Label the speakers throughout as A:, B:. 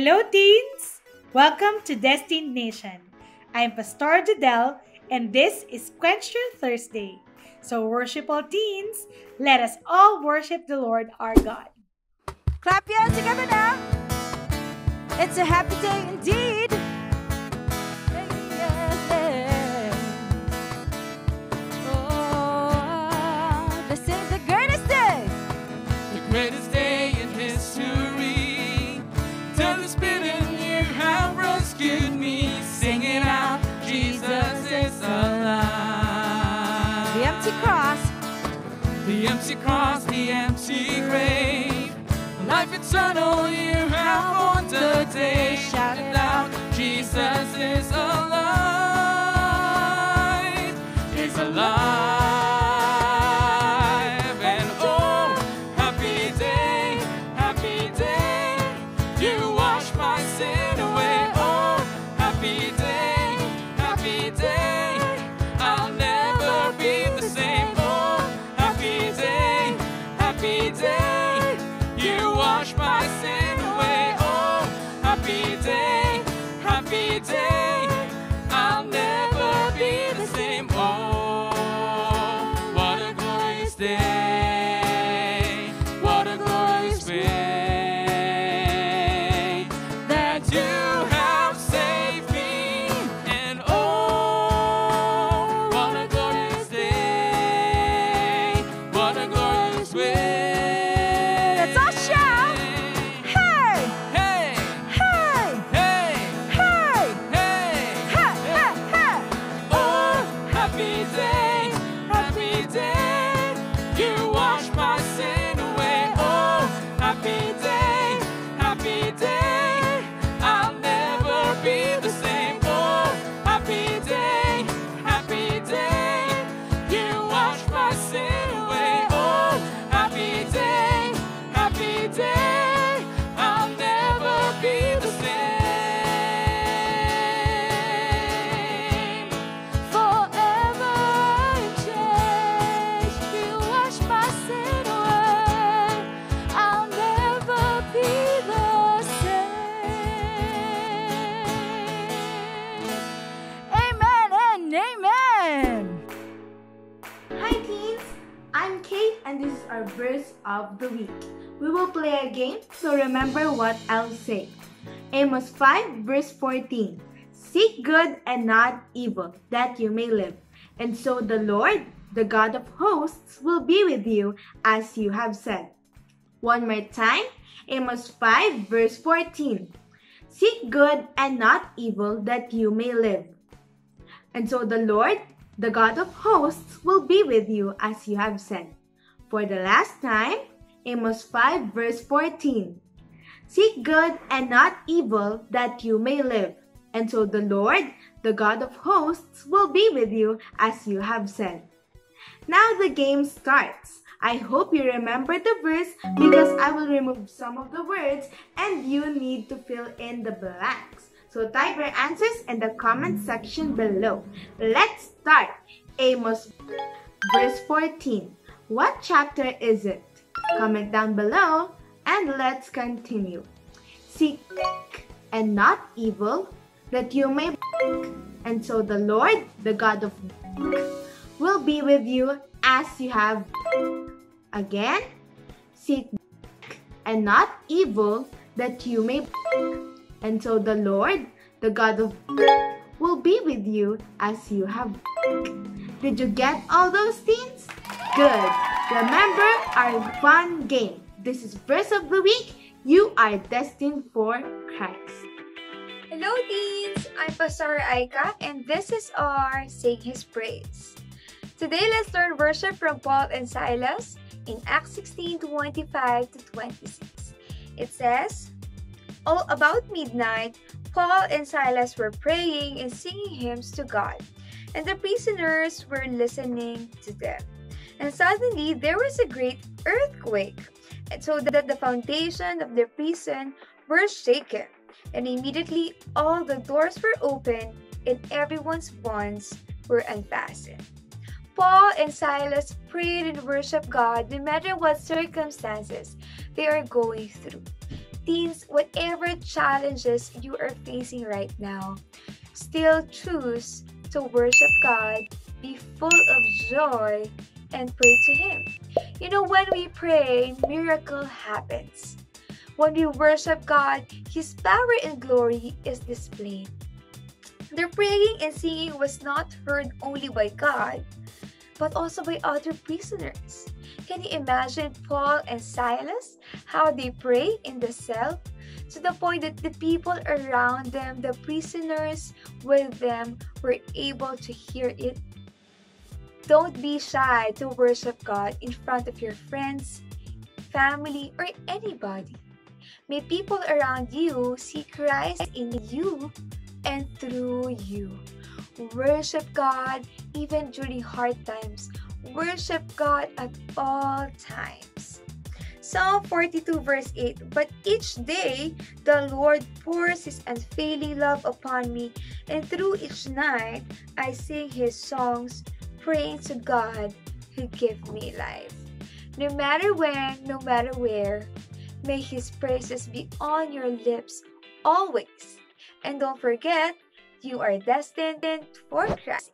A: Hello, teens! Welcome to Desteened Nation. I'm Pastor Jadel, and this is Quench Your Thursday. So, worshipful teens, let us all worship the Lord our God.
B: Clap your hands together now. It's a happy day indeed. Oh, this is the greatest day.
C: The greatest day in history. Tell the Spirit in you how rescued me. Sing it out, Jesus is alive.
B: The empty cross.
C: The empty cross, the empty grave. Life eternal, you have won the day. Shout it out, Jesus is alive. He's alive. And oh, happy day, you wash my sin away. Oh, happy day, I'll never be the same. Oh, happy day, you wash my sin away. Oh, happy day, I'll never be the same. Oh, what a glorious day, what a glorious way that you have saved me. And oh, what a glorious day, what a glorious way.
B: Let's all shout. Hey!
C: Hey,
B: Hey!
C: hey,
B: Hey!
C: hey.
B: Ha! Ha! Ha!
C: Oh, happy day, you wash my sin away. Oh, happy day, I'll never be the same. Oh, happy day, you wash my sin away. Oh, happy day, I'll never be the same.
B: Forever changed, you wash my sin away. I'll never be the same. Amen and amen.
D: Hi teens, I'm Kate and this is our verse of the week. We will play a game, so remember what I'll say. Amos 5 verse 14. Seek good and not evil, that you may live. And so the Lord, the God of hosts, will be with you as you have said. One more time, Amos 5 verse 14. Seek good and not evil, that you may live. And so the Lord, the God of hosts, will be with you as you have said. For the last time, Amos 5 verse 14. Seek good and not evil, that you may live. And so the Lord, the God of hosts, will be with you as you have said. Now the game starts. I hope you remember the verse because I will remove some of the words and you need to fill in the blanks. So type your answers in the comment section below. Let's start. Amos verse 14. What chapter is it? Comment down below and let's continue. Seek and not evil, that you may and so the Lord, the God of will be with you as you have. Again, seek and not evil, that you may and so the Lord, the God of will be with you as you have. Did you get all those teens? Good. Remember our fun game. This is verse of the week. You are destined for Christ.
E: Hello teens! I'm Pastor Aika and this is our Sing His Praise. Today let's learn worship from Paul and Silas in Acts 16:25-26. It says, "All about midnight, Paul and Silas were praying and singing hymns to God, and the prisoners were listening to them. And suddenly there was a great earthquake, and so that the foundation of the prison were shaken. And immediately all the doors were opened and everyone's bonds were unfastened." Paul and Silas prayed and worshiped God no matter what circumstances they are going through. Teens, whatever challenges you are facing right now, still choose to worship God, be full of joy, and pray to Him. You know, when we pray, miracle happens. When we worship God, His power and glory is displayed. Their praying and singing was not heard only by God, but also by other prisoners. Can you imagine Paul and Silas, how they prayed in the cell? To the point that the people around them, the prisoners with them, were able to hear it. Don't be shy to worship God in front of your friends, family, or anybody. May people around you see Christ in you and through you. Worship God even during hard times. Worship God at all times. Psalm 42 verse 8, But each day the Lord pours His unfailing love upon me, and through each night I sing His songs, praying to God who gave me life. No matter when, no matter where, may His praises be on your lips always. And don't forget, you are destined for Christ.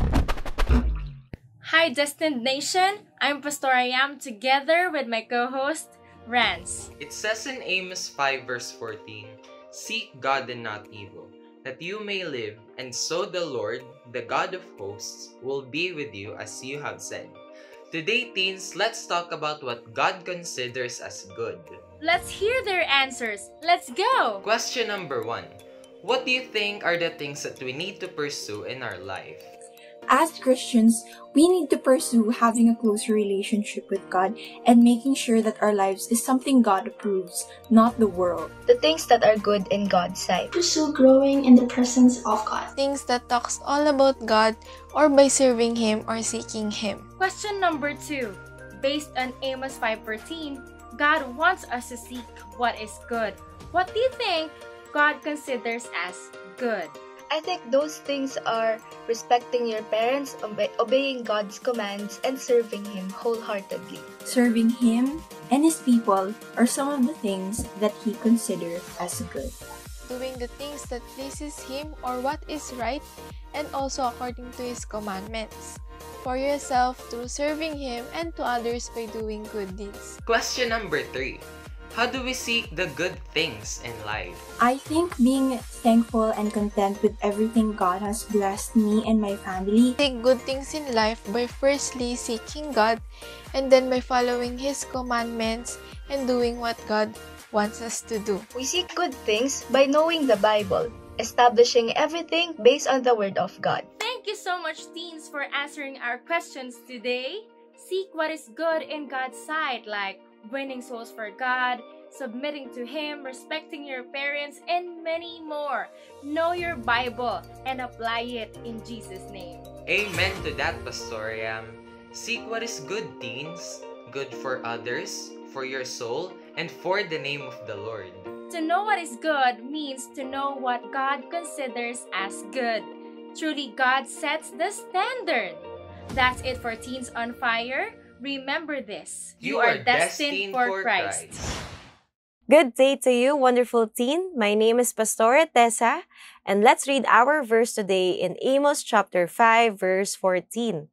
B: Hi, Desteened Nation. I'm Pastor Ayam together with my co-host, Rance.
F: It says in Amos 5 verse 14, Seek God and not evil, that you may live, and so the Lord, the God of hosts, will be with you as you have said. Today, teens, let's talk about what God considers as good.
B: Let's hear their answers. Let's go!
F: Question number 1. What do you think are the things that we need to pursue in our life?
G: As Christians, we need to pursue having a closer relationship with God and making sure that our lives is something God approves, not the world.
H: The things that are good in God's sight.
I: Pursue growing in the presence of God.
J: Things that talks all about God or by serving Him or seeking Him.
B: Question number 2. Based on Amos 5:14, God wants us to seek what is good. What do you think God considers as good?
H: I think those things are respecting your parents, obeying God's commands, and serving Him wholeheartedly.
G: Serving Him and His people are some of the things that He considers as good.
J: Doing the things that pleases Him or what is right, and also according to His commandments. For yourself through serving Him and to others by doing good deeds.
F: Question number 3. How do we seek the good things in life?
G: I think being thankful and content with everything God has blessed me and my family.
J: Seek good things in life by firstly seeking God and then by following His commandments and doing what God wants us to do.
H: We seek good things by knowing the Bible, establishing everything based on the Word of God.
B: Thank you so much, teens, for answering our questions today. Seek what is good in God's sight, like winning souls for God, submitting to Him, respecting your parents, and many more. Know your Bible and apply it in Jesus' name.
F: Amen to that, Pastoriam. Seek what is good, teens. Good for others, for your soul, and for the name of the Lord.
B: To know what is good means to know what God considers as good. Truly, God sets the standard. That's it for Teens on Fire. Remember this.
F: You are destined for Christ.
K: Good day to you, wonderful teen. My name is Pastora Tessa, and let's read our verse today in Amos chapter 5, verse 14.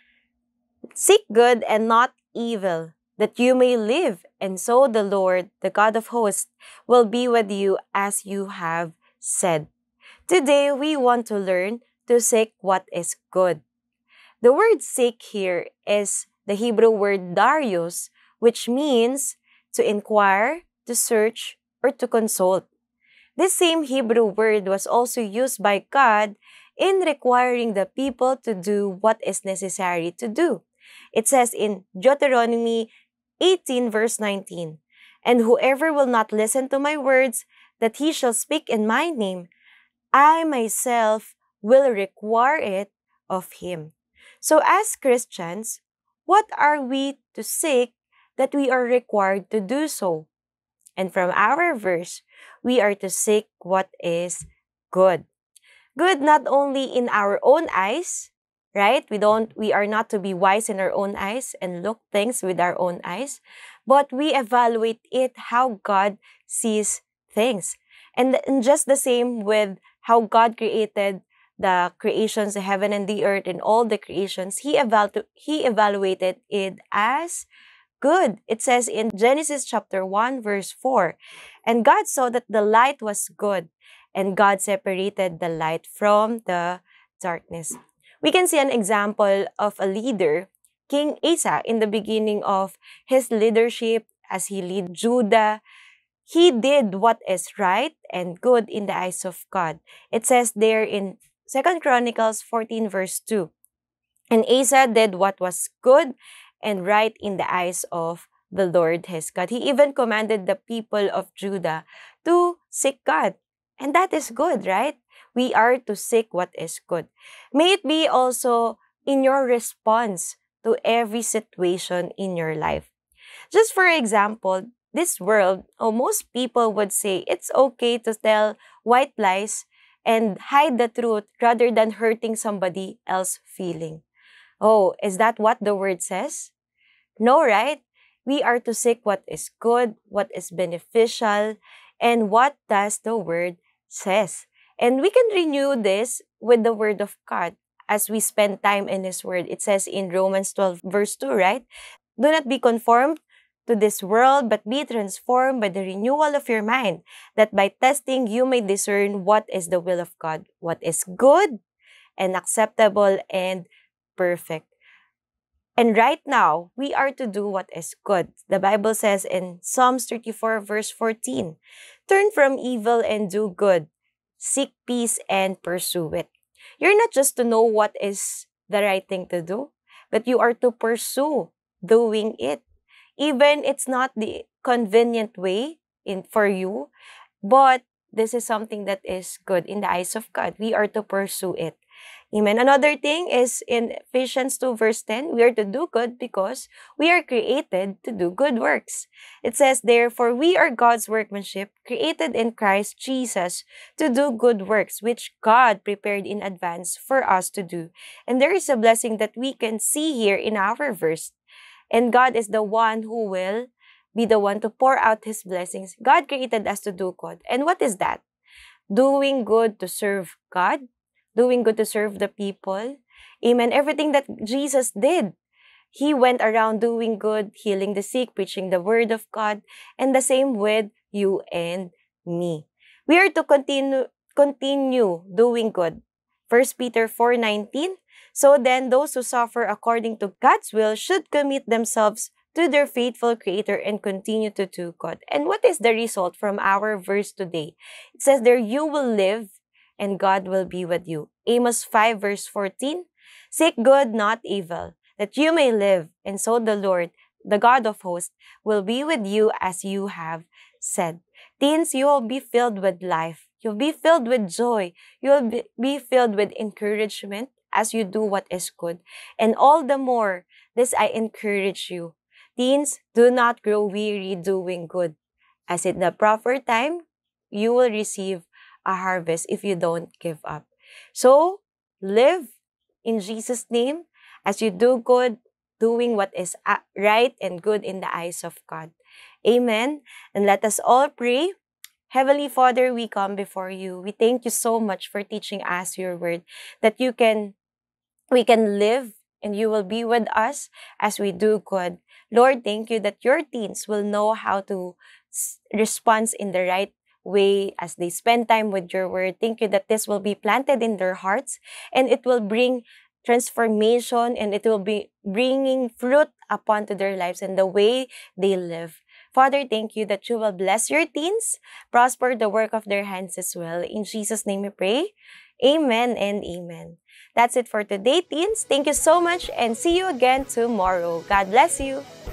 K: Seek good and not evil, that you may live, and so the Lord, the God of hosts, will be with you as you have said. Today, we want to learn to seek what is good. The word seek here is the Hebrew word darius, which means to inquire, to search, or to consult. This same Hebrew word was also used by God in requiring the people to do what is necessary to do. It says in Deuteronomy 18 verse 19, And whoever will not listen to my words that he shall speak in my name, I myself will require it of him. So as Christians, what are we to seek that we are required to do so? And from our verse, we are to seek what is good. Good not only in our own eyes, right? We are not to be wise in our own eyes and look things with our own eyes, but we evaluate it how God sees things. And just the same with how God created the creations, the heaven and the earth and all the creations, he evaluated it as good. It says in Genesis chapter 1 verse 4, and God saw that the light was good, and God separated the light from the darkness. We can see an example of a leader, King Asa, in the beginning of his leadership as he led Judah. He did what is right and good in the eyes of God. It says there in 2 Chronicles 14 verse 2, and Asa did what was good and right in the eyes of the Lord his God. He even commanded the people of Judah to seek God. And that is good, right? We are to seek what is good. May it be also in your response to every situation in your life. Just for example, this world, most people would say it's okay to tell white lies and hide the truth rather than hurting somebody else's feeling. Oh, is that what the word says? No, right? We are to seek what is good, what is beneficial, and what does the word says. And we can renew this with the word of God as we spend time in his word. It says in Romans 12 verse 2, right? Do not be conformed to this world, but be transformed by the renewal of your mind, that by testing you may discern what is the will of God, what is good and acceptable and perfect. And right now, we are to do what is good. The Bible says in Psalms 34 verse 14, turn from evil and do good. Seek peace and pursue it. You're not just to know what is the right thing to do, but you are to pursue doing it. Even it's not the convenient way for you, but this is something that is good in the eyes of God. We are to pursue it. Amen. Another thing is in Ephesians 2 verse 10, we are to do good because we are created to do good works. It says, therefore, we are God's workmanship, created in Christ Jesus to do good works, which God prepared in advance for us to do. And there is a blessing that we can see here in our verse. And God is the one who will be the one to pour out his blessings. God created us to do good. And what is that? Doing good to serve God, doing good to serve the people. Amen. Everything that Jesus did, he went around doing good, healing the sick, preaching the word of God, and the same with you and me. We are to continue doing good. 1 Peter 4:19. So then, those who suffer according to God's will should commit themselves to their faithful Creator and continue to do good. And what is the result from our verse today? It says there, you will live and God will be with you. Amos 5 verse 14, seek good, not evil, that you may live, and so the Lord, the God of hosts, will be with you as you have said. Teens, you will be filled with life. You'll be filled with joy. You'll be filled with encouragement as you do what is good. And all the more, this I encourage you. Teens, do not grow weary doing good, as in the proper time, you will receive a harvest if you don't give up. So, live in Jesus' name as you do good, doing what is right and good in the eyes of God. Amen. And let us all pray. Heavenly Father, we come before you. We thank you so much for teaching us your word, that we can live and you will be with us as we do good. Lord, thank you that your teens will know how to respond in the right way as they spend time with your word. Thank you that this will be planted in their hearts and it will bring transformation and it will be bringing fruit upon to their lives and the way they live. Father, thank you that you will bless your teens, prosper the work of their hands as well. In Jesus' name we pray. Amen and amen. That's it for today, teens. Thank you so much and see you again tomorrow. God bless you.